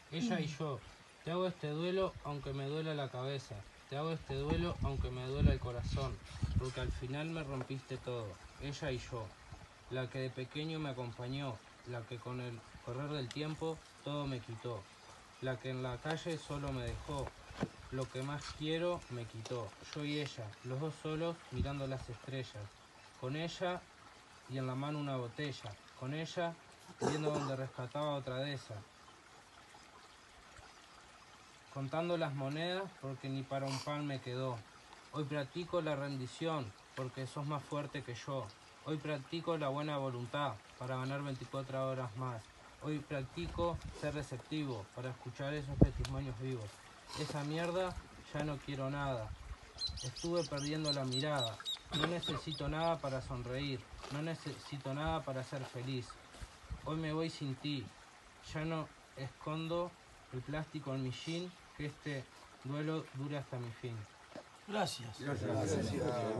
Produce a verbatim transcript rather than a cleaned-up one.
ella y yo. Te hago este duelo aunque me duela la cabeza. Te hago este duelo aunque me duela el corazón. Porque al final me rompiste todo, ella y yo. La que de pequeño me acompañó, la que con el correr del tiempo todo me quitó. La que en la calle solo me dejó, lo que más quiero me quitó. Yo y ella, los dos solos mirando las estrellas. Con ella y en la mano una botella. Con ella viendo donde rescataba otra de esas. Contando las monedas porque ni para un pan me quedó. Hoy practico la rendición porque sos más fuerte que yo. Hoy practico la buena voluntad para ganar veinticuatro horas más. Hoy practico ser receptivo para escuchar esos testimonios vivos. Esa mierda ya no quiero nada. Estuve perdiendo la mirada. No necesito nada para sonreír. No necesito nada para ser feliz. Hoy me voy sin ti. Ya no escondo el plástico en mi jean. Que este duelo dure hasta mi fin. Gracias. Gracias. Gracias.